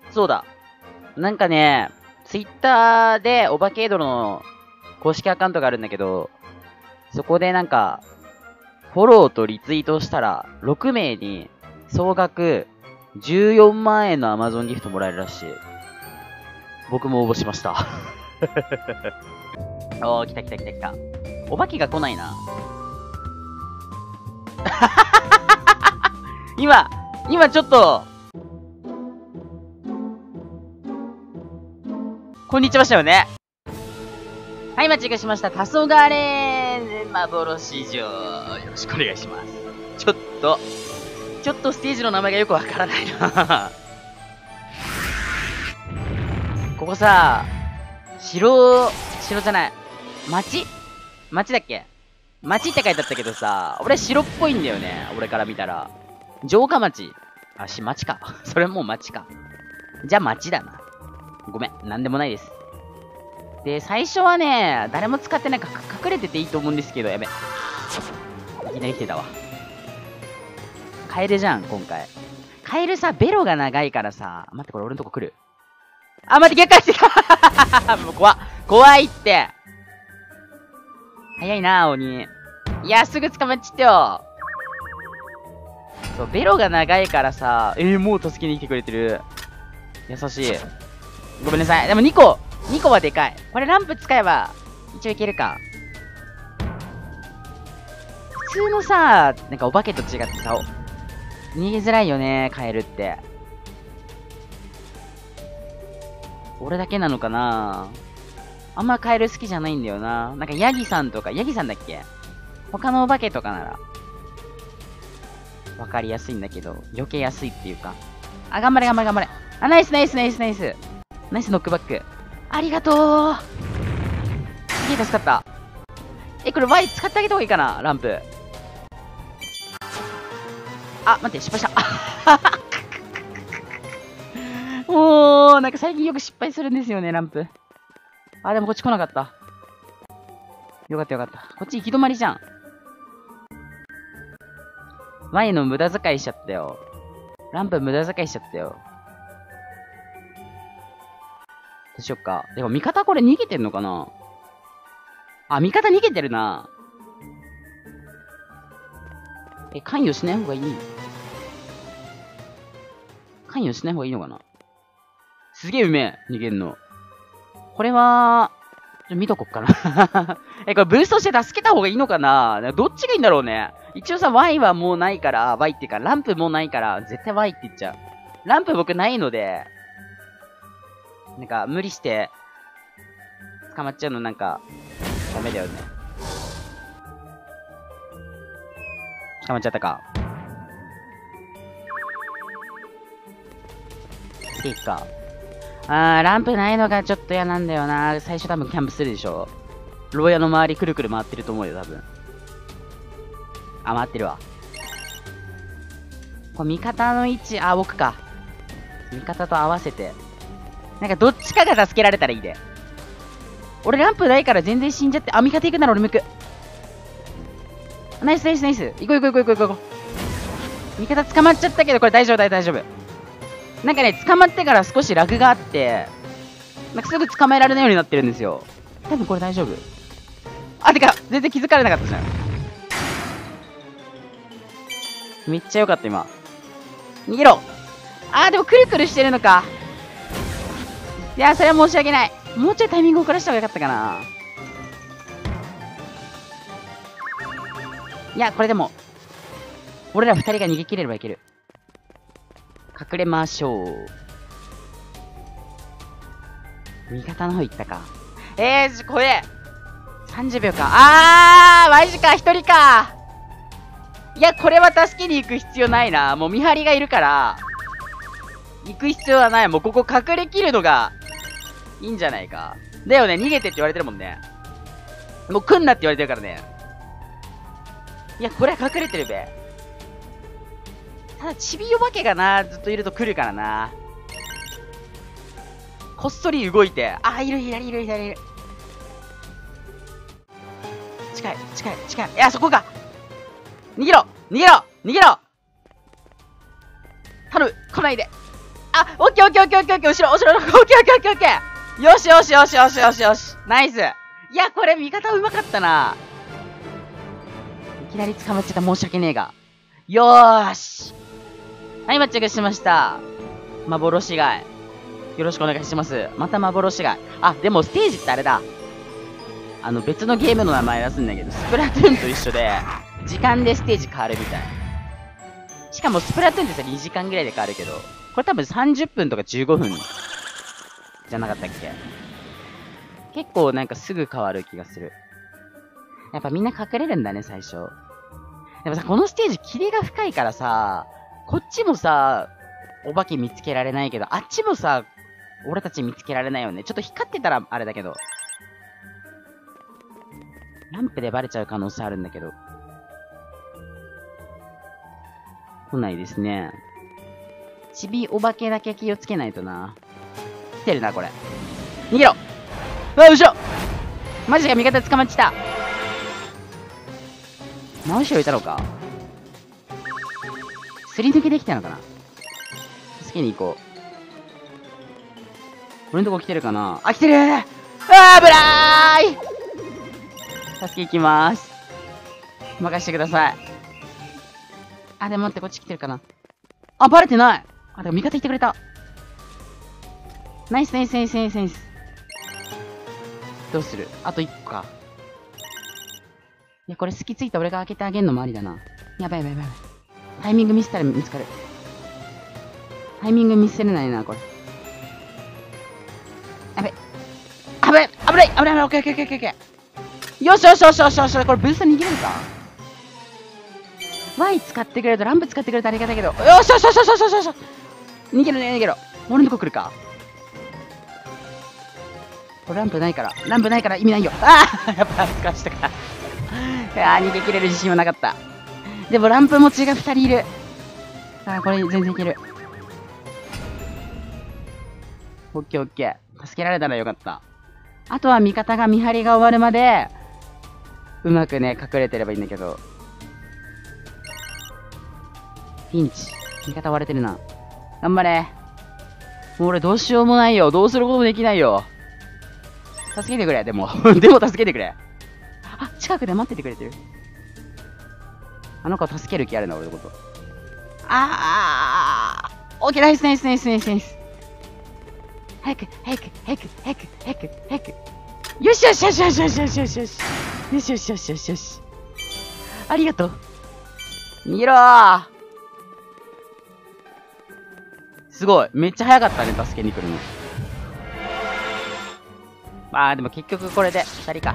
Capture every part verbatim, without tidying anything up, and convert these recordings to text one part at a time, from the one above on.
そうだ。なんかね、ツイッターでオバケードの公式アカウントがあるんだけど、そこでなんか、フォローとリツイートしたら、ろくめいに総額じゅうよんまんえんの Amazon ギフトもらえるらしい。僕も応募しました。おー、来た来た来た来た。お化けが来ないな。今、今ちょっと、こんにちはしたよね。はい、間違えしました。黄昏幻城。よろしくお願いします。ちょっと、ちょっとステージの名前がよくわからないな。ここさ、城、城じゃない。町町だっけ町って書いてあったけどさ、俺城っぽいんだよね。俺から見たら。城下町。あ、し、町か。それもう町か。じゃあ町だな。ごめん、なんでもないです。で、最初はね、誰も使ってないから隠れてていいと思うんですけど、やべ。いきなり来てたわ。カエルじゃん、今回。カエルさ、ベロが長いからさ、待って、これ俺のとこ来る。あ、待って、逆回してもう怖っ。怖いって。早いな、鬼。いや、すぐ捕まっちゃったよ。そう、ベロが長いからさ、えー、もう助けに来てくれてる。優しい。ごめんなさい。でもにこ、にこはでかい。これランプ使えば、一応いけるか。普通のさ、なんかお化けと違ってさ、逃げづらいよね、カエルって。俺だけなのかな？あんまカエル好きじゃないんだよな。なんかヤギさんとか、ヤギさんだっけ？他のお化けとかなら、わかりやすいんだけど、避けやすいっていうか。あ、頑張れ頑張れ頑張れ。あ、ナイスナイスナイスナイス。ナイスノックバック。ありがとう。すげえ助かった。え、これ Y 使ってあげた方がいいかな、ランプ。あ、待って、失敗した。もう、なんか最近よく失敗するんですよね、ランプ。あ、でもこっち来なかった。よかったよかった。こっち行き止まりじゃん。前の無駄遣いしちゃったよ。ランプ無駄遣いしちゃったよ。どうしよっか。でも味方これ逃げてんのかな？あ、味方逃げてるな。え、関与しない方がいい？関与しない方がいいのかな？すげえうめえ、逃げんの。これは、ちょ見とこっかな。え、これブーストして助けた方がいいのかな？どっちがいいんだろうね。一応さ、Y はもうないから、Y っていうか、ランプもうないから、絶対 Y って言っちゃう。ランプ僕ないので、なんか、無理して、捕まっちゃうのなんか、ダメだよね。捕まっちゃったか。いいか。あー、ランプないのがちょっと嫌なんだよな。最初多分キャンプするでしょ。牢屋の周りくるくる回ってると思うよ、多分。あ、回ってるわ。これ味方の位置、あ、僕か。味方と合わせて。なんかどっちかが助けられたらいいで。俺ランプないから全然死んじゃって。あ、味方行くなら俺向く。ナイスナイスナイス。行こう行こう行こう行こう行こう。味方捕まっちゃったけど、これ大丈夫大丈夫。なんかね、捕まってから少しラグがあって、なんかすぐ捕まえられないようになってるんですよ。多分これ大丈夫。あ、てか、全然気づかれなかったじゃん。めっちゃ良かった、今。逃げろ。あー、でもくるくるしてるのか。いやー、それは申し訳ない。もうちょいタイミング遅らした方がよかったかな。いや、これでも、俺ら二人が逃げ切れればいける。隠れましょう。味方の方行ったか。えー、これ、さんじゅうびょうか。あー、マジか、一人か。いや、これは助けに行く必要ないな。もう見張りがいるから、行く必要はない。もうここ隠れきるのが、いいんじゃないか。だよね、逃げてって言われてるもんね。もう来んなって言われてるからね。いや、これは隠れてるべ。ただ、ちびお化けがな、ずっといると来るからな。こっそり動いて。あ、いる、左いる、左いる。近い、近い、近い。いや、そこか。逃げろ逃げろ逃げろ頼む来ないであ、オッケーオッケーオッケーオッケーオッケー、後ろ、後ろ、オッケーオッケーオッケーオッケー。よしよしよしよしよしよし。ナイス。いや、これ味方うまかったな。いきなり捕まっちゃった申し訳ねえが。よーし。はい、マッチングしました。幻貝。よろしくお願いします。また幻貝。あ、でもステージってあれだ。あの、別のゲームの名前出すんだけど、スプラトゥーンと一緒で、時間でステージ変わるみたい。しかもスプラトゥーンってさ、にじかんぐらいで変わるけど、これ多分さんじゅっぷんとかじゅうごふんじゃなかったっけ？結構なんかすぐ変わる気がする。やっぱみんな隠れるんだね、最初。でもさ、このステージ霧が深いからさ、こっちもさ、お化け見つけられないけど、あっちもさ、俺たち見つけられないよね。ちょっと光ってたらあれだけど。ランプでバレちゃう可能性あるんだけど。来ないですね。ちびお化けだけ気をつけないとな。来てるな、これ。逃げろ！うわ、後ろ！マジか、味方捕まっちた。真後ろいたのか？すり抜けできたのかな？助けに行こう。俺のとこ来てるかな？あ、来てるー！あー、危ないー！助け行きまーす。任してください。あ、でも待って、こっち来てるかな？あ、バレてない！あ、でも味方いてくれた。ナイスナイスナイスナイスナイス。どうする？あといっこか。いや、これ隙ついた俺が開けてあげんのもありだな。やばいやばいやばい。タイミングミスったら見つかる。タイミングミスれないな、これ。やべ。危ない危ない危ない危ないオッケーオッケーオッケーオッケー。よしよしよしよしよし、これブースター逃げれるか？ Y 使ってくれると、ランプ使ってくれるとありがたいけど。よしよしよしよしよしよしよし。逃げろね、逃げろ。俺のとこ来るか？これランプないから。ランプないから意味ないよ。ああやっぱ使わしたか。いやー、逃げ切れる自信はなかった。でもランプ持ちがふたりいる。ああ、これ全然いける。オッケーオッケー。助けられたらよかった。あとは味方が見張りが終わるまで、うまくね、隠れてればいいんだけど。ピンチ。味方割れてるな。頑張れ。もう俺どうしようもないよ。どうすることもできないよ。助けてくれ、でも。でも助けてくれ。あ、近くで待っててくれてる。あの子助ける気あるな、俺のこと。あーオッケー、ナイスナイスナイスナイスナイス。早く、早く、早く、早く、早く、早く。よしよしよしよしよしよしよしよし。よしよしよしよしよし。ありがとう。逃げろー。すごい。めっちゃ早かったね、助けに来るの。まあ、でも結局これでふたりか。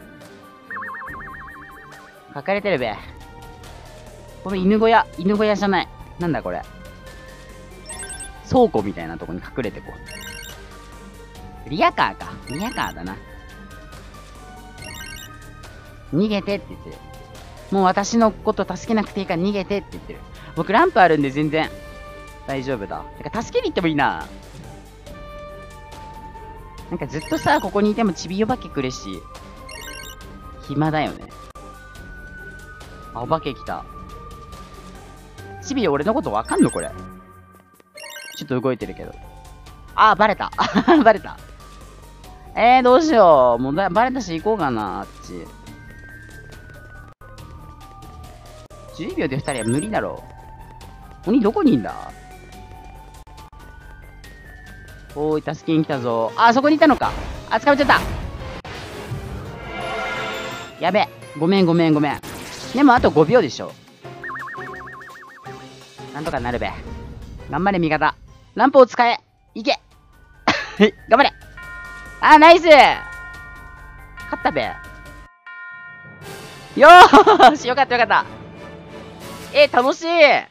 隠れてるべ。この犬小屋、犬小屋じゃない。なんだこれ。倉庫みたいなとこに隠れてこう。リアカーか。リアカーだな。逃げてって言ってる。もう私のこと助けなくていいから逃げてって言ってる。僕ランプあるんで全然大丈夫だ。てか助けに行ってもいいな。なんかずっとさ、ここにいてもちびお化け来るし、暇だよね。あ、お化け来た。ちび俺のことわかんのこれ。ちょっと動いてるけど。あー、バレた。バレた。えー、どうしよう。もうだバレたし行こうかな、あっち。じゅうびょうでふたりは無理だろう。鬼どこにいんだ？おーい、助けに来たぞ。あ、そこにいたのか。あ、捕まっちゃった。やべ。ごめんごめんごめん。でもあとごびょうでしょ。なんとかなるべ。頑張れ、味方。ランプを使え。いけ。頑張れ。あ、ナイス。勝ったべ。よーし、よかったよかった。えー、楽しい。